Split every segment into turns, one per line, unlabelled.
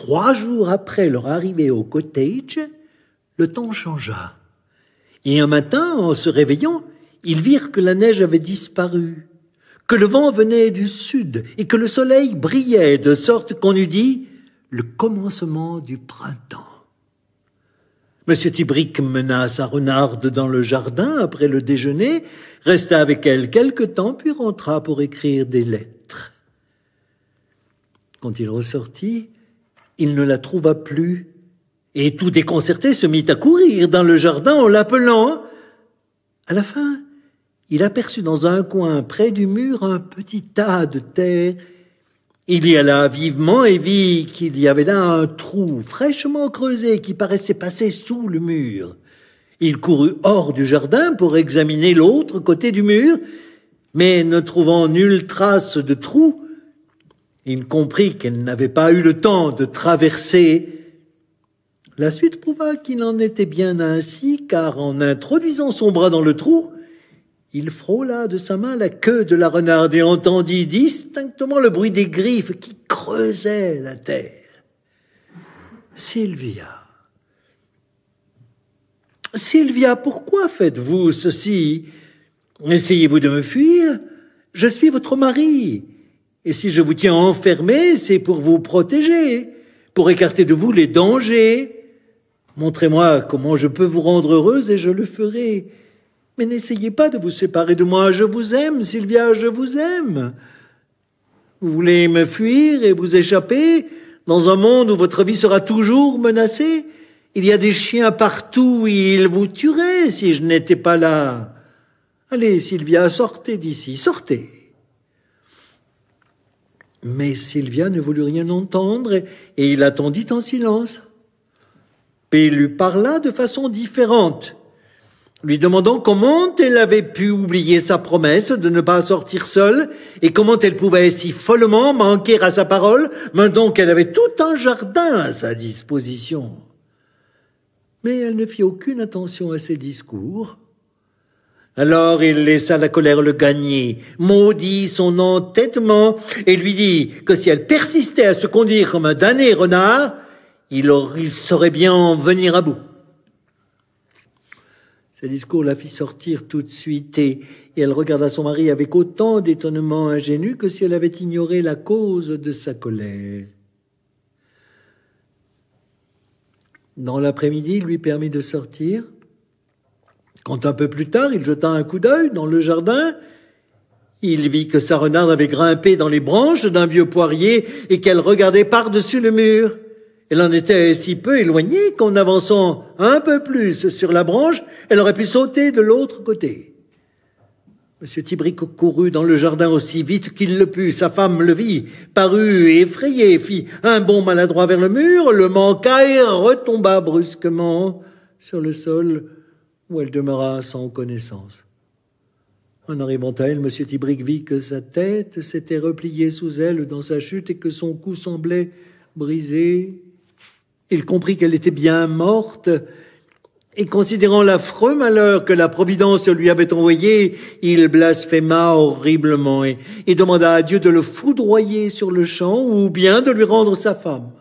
3 jours après leur arrivée au cottage, le temps changea. Et un matin, en se réveillant, ils virent que la neige avait disparu, que le vent venait du sud et que le soleil brillait, de sorte qu'on eût dit le commencement du printemps. Monsieur Tibrick mena sa renarde dans le jardin après le déjeuner, resta avec elle quelque temps, puis rentra pour écrire des lettres. Quand il ressortit, il ne la trouva plus, et tout déconcerté se mit à courir dans le jardin en l'appelant. À la fin, il aperçut dans un coin près du mur un petit tas de terre. Il y alla vivement et vit qu'il y avait là un trou fraîchement creusé qui paraissait passer sous le mur. Il courut hors du jardin pour examiner l'autre côté du mur, mais ne trouvant nulle trace de trou, il comprit qu'elle n'avait pas eu le temps de traverser. La suite prouva qu'il en était bien ainsi, car en introduisant son bras dans le trou, il frôla de sa main la queue de la renarde et entendit distinctement le bruit des griffes qui creusaient la terre. « Sylvia, pourquoi faites-vous ceci? Essayez-vous de me fuir? Je suis votre mari. Et si je vous tiens enfermé, c'est pour vous protéger, pour écarter de vous les dangers. Montrez-moi comment je peux vous rendre heureuse et je le ferai. Mais n'essayez pas de vous séparer de moi. Je vous aime, Sylvia, je vous aime. Vous voulez me fuir et vous échapper dans un monde où votre vie sera toujours menacée? Il y a des chiens partout et ils vous tueraient si je n'étais pas là. Allez, Sylvia, sortez d'ici, sortez. » Mais Sylvia ne voulut rien entendre et il attendit en silence. Puis il lui parla de façon différente, lui demandant comment elle avait pu oublier sa promesse de ne pas sortir seule et comment elle pouvait si follement manquer à sa parole maintenant qu'elle avait tout un jardin à sa disposition. Mais elle ne fit aucune attention à ses discours. Alors il laissa la colère le gagner, maudit son entêtement et lui dit que si elle persistait à se conduire comme un damné renard, il saurait bien en venir à bout. Ce discours la fit sortir tout de suite et elle regarda son mari avec autant d'étonnement ingénu que si elle avait ignoré la cause de sa colère. Dans l'après-midi, il lui permit de sortir. Quand un peu plus tard, il jeta un coup d'œil dans le jardin, il vit que sa renarde avait grimpé dans les branches d'un vieux poirier et qu'elle regardait par-dessus le mur. Elle en était si peu éloignée qu'en avançant un peu plus sur la branche, elle aurait pu sauter de l'autre côté. Monsieur Tibrick courut dans le jardin aussi vite qu'il le put. Sa femme le vit, parut effrayée, fit un bond maladroit vers le mur, le manqua et retomba brusquement sur le sol où elle demeura sans connaissance. En arrivant à elle, Monsieur Tibrick vit que sa tête s'était repliée sous elle dans sa chute et que son cou semblait brisé. Il comprit qu'elle était bien morte, et considérant l'affreux malheur que la Providence lui avait envoyé, il blasphéma horriblement et demanda à Dieu de le foudroyer sur le champ ou bien de lui rendre sa femme.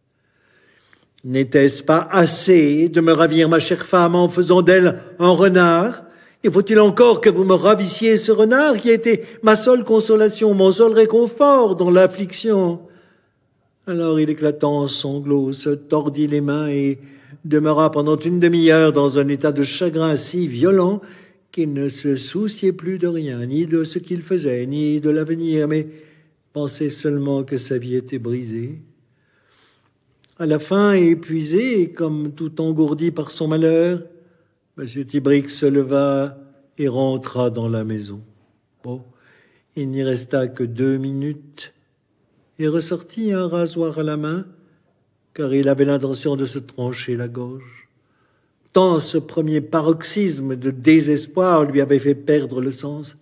« N'était-ce pas assez de me ravir, ma chère femme, en faisant d'elle un renard? Et faut-il encore que vous me ravissiez ce renard qui a été ma seule consolation, mon seul réconfort dans l'affliction ?» Alors il éclata en sanglots, se tordit les mains et demeura pendant une demi-heure dans un état de chagrin si violent qu'il ne se souciait plus de rien, ni de ce qu'il faisait, ni de l'avenir, mais pensait seulement que sa vie était brisée. À la fin, épuisé et comme tout engourdi par son malheur, M. Tibrick se leva et rentra dans la maison. Bon, il n'y resta que 2 minutes et ressortit un rasoir à la main, car il avait l'intention de se trancher la gorge. Tant ce premier paroxysme de désespoir lui avait fait perdre le sens.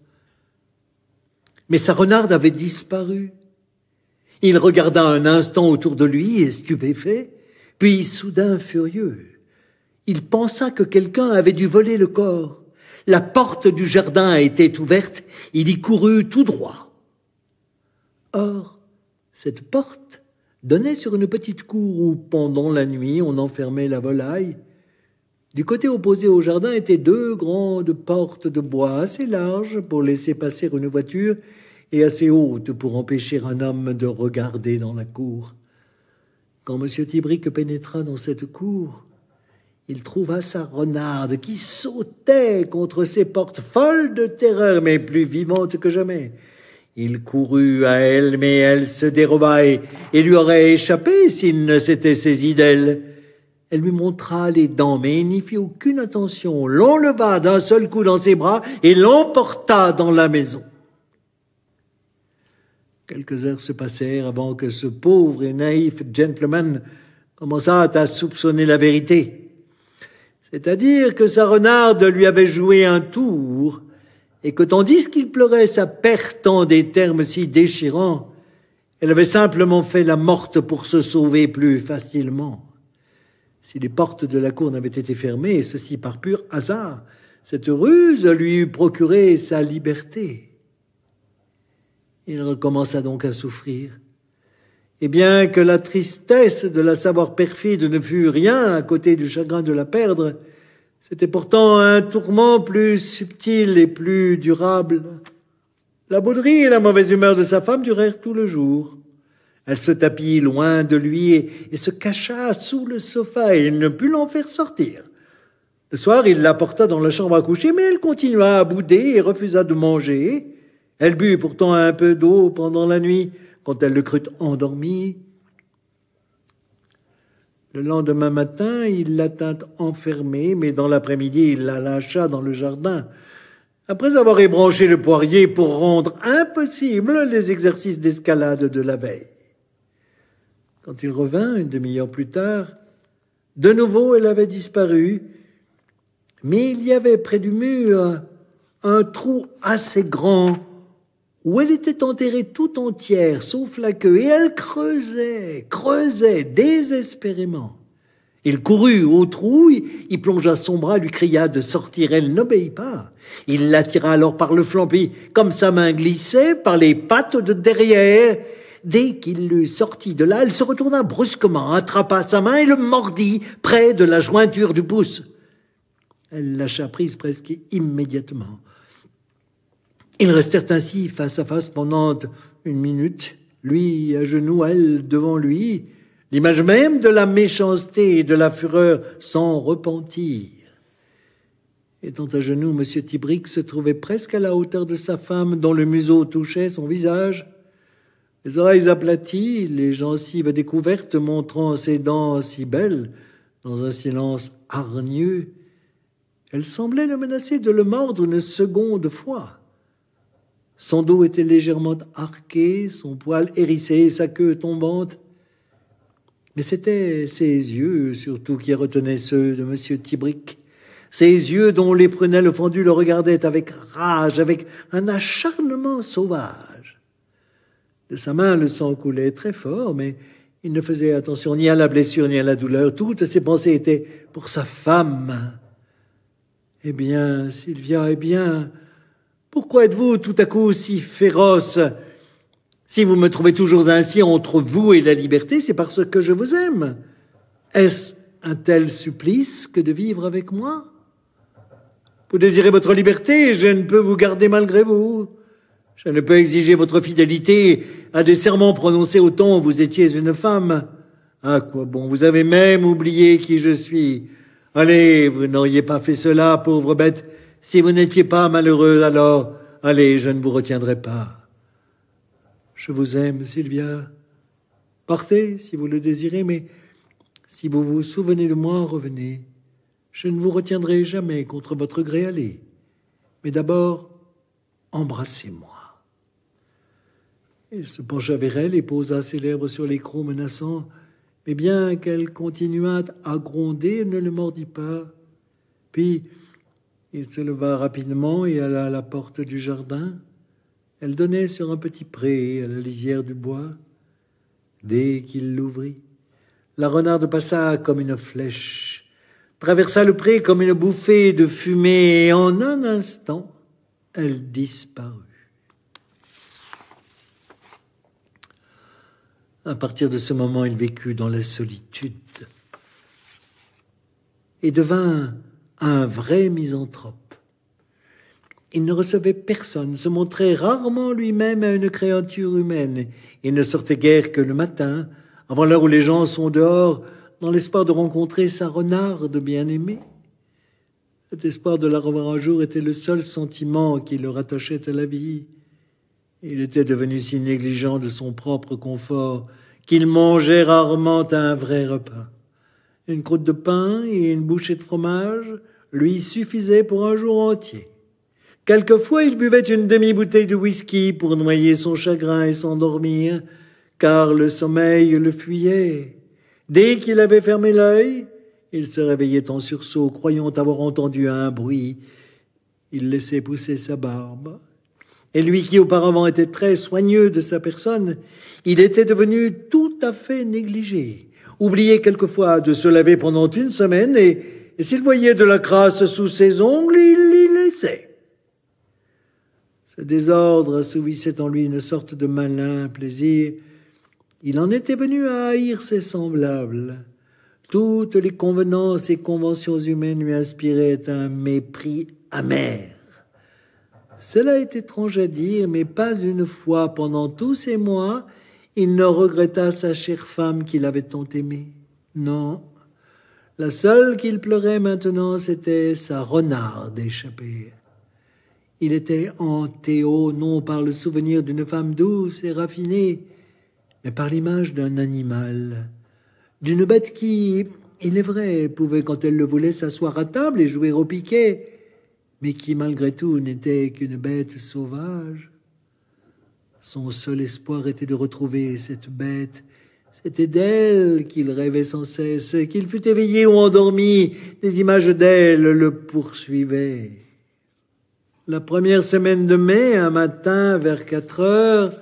Mais sa renarde avait disparu. Il regarda un instant autour de lui, et stupéfait, puis soudain furieux. Il pensa que quelqu'un avait dû voler le corps. La porte du jardin était ouverte, il y courut tout droit. Or, cette porte donnait sur une petite cour où, pendant la nuit, on enfermait la volaille. Du côté opposé au jardin étaient 2 grandes portes de bois assez larges pour laisser passer une voiture et assez hautes pour empêcher un homme de regarder dans la cour. Quand M. Tibrick pénétra dans cette cour, il trouva sa renarde qui sautait contre ces portes, folle de terreur, mais plus vivante que jamais. Il courut à elle, mais elle se déroba et lui aurait échappé s'il ne s'était saisi d'elle. Elle lui montra les dents, mais il n'y fit aucune attention, l'enleva d'un seul coup dans ses bras et l'emporta dans la maison. Quelques heures se passèrent avant que ce pauvre et naïf gentleman commençât à soupçonner la vérité. C'est-à-dire que sa renarde lui avait joué un tour, et que tandis qu'il pleurait sa perte en des termes si déchirants, elle avait simplement fait la morte pour se sauver plus facilement. Si les portes de la cour n'avaient été fermées, et ceci par pur hasard, cette ruse lui eût procuré sa liberté. Il recommença donc à souffrir. Et bien que la tristesse de la savoir perfide ne fût rien à côté du chagrin de la perdre, c'était pourtant un tourment plus subtil et plus durable. La bouderie et la mauvaise humeur de sa femme durèrent tout le jour. Elle se tapit loin de lui et se cacha sous le sofa, et il ne put l'en faire sortir. Le soir, il la porta dans la chambre à coucher, mais elle continua à bouder et refusa de manger. Elle but pourtant un peu d'eau pendant la nuit, quand elle le crut endormi. Le lendemain matin, il la tint enfermée, mais dans l'après-midi, il la lâcha dans le jardin, après avoir ébranché le poirier pour rendre impossibles les exercices d'escalade de la veille. Quand il revint, une demi-heure plus tard, de nouveau elle avait disparu, mais il y avait près du mur un trou assez grand où elle était enterrée tout entière, sauf la queue, et elle creusait désespérément. Il courut au trou, il plongea son bras, lui cria de sortir. Elle n'obéit pas. Il l'attira alors par le flanc, puis, comme sa main glissait, par les pattes de derrière. Dès qu'il l'eut sorti de là, elle se retourna brusquement, attrapa sa main et le mordit près de la jointure du pouce. Elle lâcha prise presque immédiatement. Ils restèrent ainsi face à face pendant 1 minute, lui à genoux, elle devant lui, l'image même de la méchanceté et de la fureur sans repentir. Étant à genoux, M. Tibrick se trouvait presque à la hauteur de sa femme, dont le museau touchait son visage. Les oreilles aplaties, les gencives découvertes montrant ses dents si belles, dans un silence hargneux, elle semblait le menacer de le mordre une seconde fois. Son dos était légèrement arqué, son poil hérissé, sa queue tombante. Mais c'étaient ses yeux, surtout, qui retenaient ceux de M. Tibrick. Ses yeux dont les prunelles fendues le regardaient avec rage, avec un acharnement sauvage. De sa main, le sang coulait très fort, mais il ne faisait attention ni à la blessure ni à la douleur. Toutes ses pensées étaient pour sa femme. « Eh bien, Sylvia, eh bien, pourquoi êtes-vous tout à coup si féroce ? Si vous me trouvez toujours ainsi entre vous et la liberté, c'est parce que je vous aime. Est-ce un tel supplice que de vivre avec moi ? Vous désirez votre liberté, et je ne peux vous garder malgré vous. Je ne peux exiger votre fidélité à des serments prononcés au temps où vous étiez une femme. À quoi bon, vous avez même oublié qui je suis. Allez, vous n'auriez pas fait cela, pauvre bête. Si vous n'étiez pas malheureuse, alors, allez, je ne vous retiendrai pas. Je vous aime, Sylvia. Partez, si vous le désirez, mais si vous vous souvenez de moi, revenez. Je ne vous retiendrai jamais contre votre gré, allez. Mais d'abord, embrassez-moi. Il se pencha vers elle et posa ses lèvres sur les crocs menaçants, mais bien qu'elle continuât à gronder, elle ne le mordit pas. Puis, il se leva rapidement et alla à la porte du jardin. Elle donnait sur un petit pré à la lisière du bois. Dès qu'il l'ouvrit, la renarde passa comme une flèche, traversa le pré comme une bouffée de fumée, et en un instant, elle disparut. À partir de ce moment, il vécut dans la solitude et devint un vrai misanthrope. Il ne recevait personne, se montrait rarement lui-même à une créature humaine. Il ne sortait guère que le matin, avant l'heure où les gens sont dehors, dans l'espoir de rencontrer sa renarde bien-aimée. Cet espoir de la revoir un jour était le seul sentiment qui le rattachait à la vie. Il était devenu si négligent de son propre confort qu'il mangeait rarement un vrai repas. Une croûte de pain et une bouchée de fromage lui suffisaient pour un jour entier. Quelquefois, il buvait une demi-bouteille de whisky pour noyer son chagrin et s'endormir, car le sommeil le fuyait. Dès qu'il avait fermé l'œil, il se réveillait en sursaut, croyant avoir entendu un bruit. Il laissait pousser sa barbe. Et lui qui auparavant était très soigneux de sa personne, il était devenu tout à fait négligé. Oubliait quelquefois de se laver pendant une semaine, et s'il voyait de la crasse sous ses ongles, il l'y laissait. Ce désordre assouvissait en lui une sorte de malin plaisir. Il en était venu à haïr ses semblables. Toutes les convenances et conventions humaines lui inspiraient un mépris amer. Cela est étrange à dire, mais pas une fois pendant tous ces mois, il ne regretta sa chère femme qu'il avait tant aimée. Non, la seule qu'il pleurait maintenant, c'était sa renarde échappée. Il était hanté, non par le souvenir d'une femme douce et raffinée, mais par l'image d'un animal, d'une bête qui, il est vrai, pouvait, quand elle le voulait, s'asseoir à table et jouer au piquet, mais qui, malgré tout, n'était qu'une bête sauvage. Son seul espoir était de retrouver cette bête. C'était d'elle qu'il rêvait sans cesse, qu'il fût éveillé ou endormi, des images d'elle le poursuivaient. La première semaine de mai, un matin, vers 4 heures,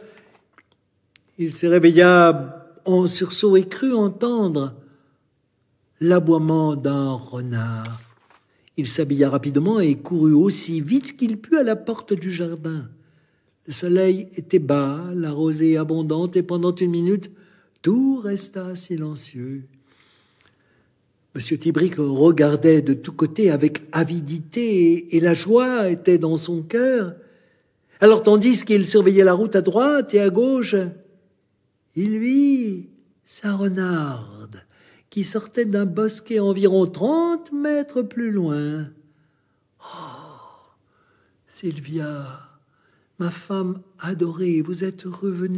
il se réveilla en sursaut et crut entendre l'aboiement d'un renard. Il s'habilla rapidement et courut aussi vite qu'il put à la porte du jardin. Le soleil était bas, la rosée abondante, et pendant une minute, tout resta silencieux. M. Tibrick regardait de tous côtés avec avidité, et la joie était dans son cœur. Alors, tandis qu'il surveillait la route à droite et à gauche, il vit sa renarde qui sortait d'un bosquet environ 30 mètres plus loin. « Oh, Sylvia, ma femme adorée, vous êtes revenue. »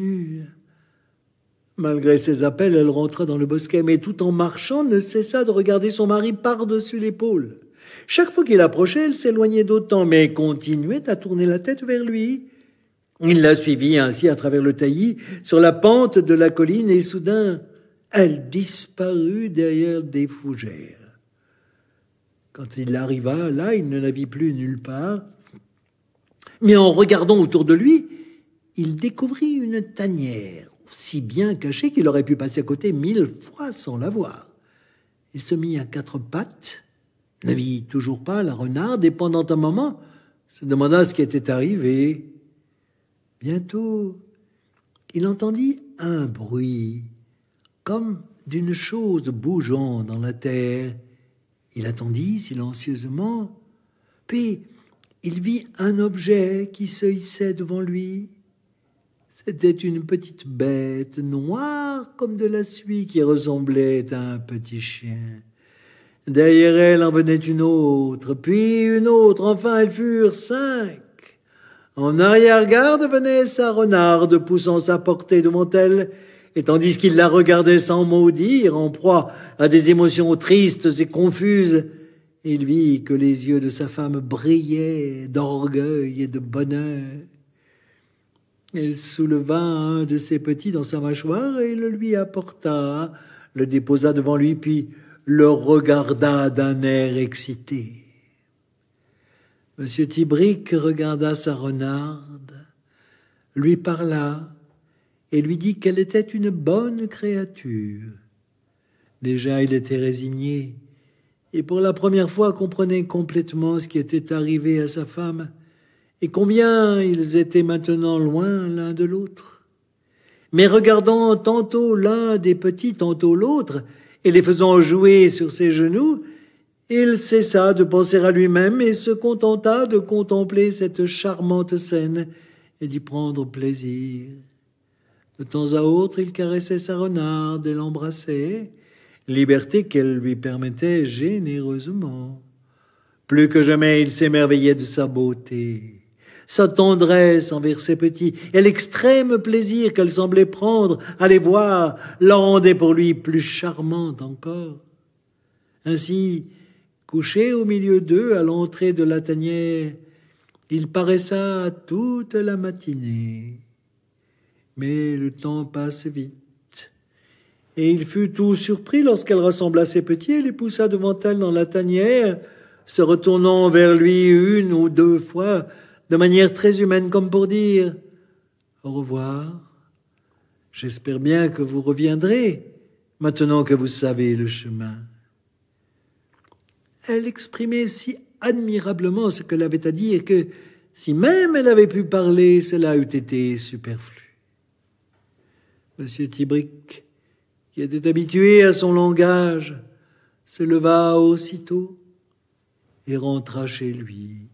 Malgré ses appels, elle rentra dans le bosquet, mais tout en marchant, ne cessa de regarder son mari par-dessus l'épaule. Chaque fois qu'il approchait, elle s'éloignait d'autant, mais continuait à tourner la tête vers lui. Il la suivit ainsi à travers le taillis, sur la pente de la colline, et soudain, elle disparut derrière des fougères. Quand il arriva là, il ne la vit plus nulle part. Mais en regardant autour de lui, il découvrit une tanière, si bien cachée qu'il aurait pu passer à côté 1000 fois sans la voir. Il se mit à 4 pattes, ne vit toujours pas la renarde, et pendant un moment se demanda ce qui était arrivé. Bientôt, il entendit un bruit, comme d'une chose bougeant dans la terre. Il attendit silencieusement, puis il vit un objet qui se hissait devant lui. C'était une petite bête noire comme de la suie qui ressemblait à un petit chien. Derrière elle en venait une autre, puis une autre, enfin elles furent 5. En arrière-garde venait sa renarde poussant sa portée devant elle, et tandis qu'il la regardait sans mot dire, en proie à des émotions tristes et confuses, il vit que les yeux de sa femme brillaient d'orgueil et de bonheur. Il souleva un de ses petits dans sa mâchoire et le lui apporta, le déposa devant lui, puis le regarda d'un air excité. M. Tibrick regarda sa renarde, lui parla et lui dit qu'elle était une bonne créature. Déjà, il était résigné et pour la première fois comprenait complètement ce qui était arrivé à sa femme et combien ils étaient maintenant loin l'un de l'autre. Mais regardant tantôt l'un des petits, tantôt l'autre, et les faisant jouer sur ses genoux, il cessa de penser à lui-même et se contenta de contempler cette charmante scène et d'y prendre plaisir. De temps à autre, il caressait sa renarde et l'embrassait, liberté qu'elle lui permettait généreusement. Plus que jamais, il s'émerveillait de sa beauté, sa tendresse envers ses petits, et l'extrême plaisir qu'elle semblait prendre à les voir la rendait pour lui plus charmante encore. Ainsi, couché au milieu d'eux à l'entrée de la tanière, il paraissa toute la matinée. Mais le temps passe vite, et il fut tout surpris lorsqu'elle rassembla ses petits et les poussa devant elle dans la tanière, se retournant vers lui une ou deux fois, de manière très humaine, comme pour dire « Au revoir, j'espère bien que vous reviendrez, maintenant que vous savez le chemin. » Elle exprimait si admirablement ce qu'elle avait à dire que, si même elle avait pu parler, cela eût été superflu. Monsieur Tibrick, qui était habitué à son langage, se leva aussitôt et rentra chez lui.